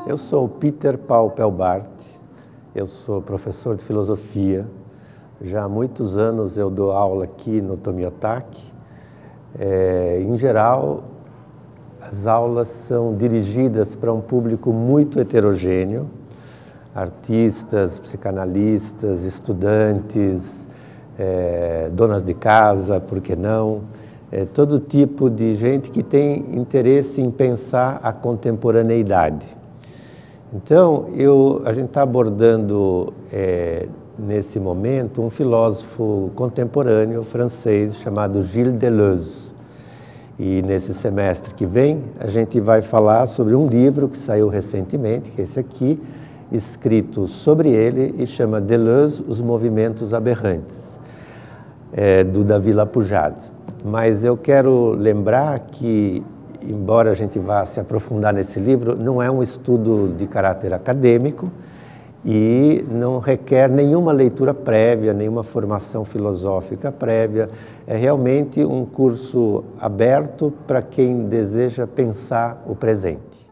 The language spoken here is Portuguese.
Eu sou o Peter Paul Pelbart, eu sou professor de filosofia. Já há muitos anos eu dou aula aqui no Tomiotaki. Em geral, as aulas são dirigidas para um público muito heterogêneo, artistas, psicanalistas, estudantes, donas de casa, por que não? Todo tipo de gente que tem interesse em pensar a contemporaneidade. Então, a gente está abordando nesse momento um filósofo contemporâneo francês chamado Gilles Deleuze. E nesse semestre que vem, a gente vai falar sobre um livro que saiu recentemente, que é esse aqui, escrito sobre ele e chama Deleuze, Os Movimentos Aberrantes, do Davi Lapujade. Mas eu quero lembrar que, embora a gente vá se aprofundar nesse livro, não é um estudo de caráter acadêmico e não requer nenhuma leitura prévia, nenhuma formação filosófica prévia. É realmente um curso aberto para quem deseja pensar o presente.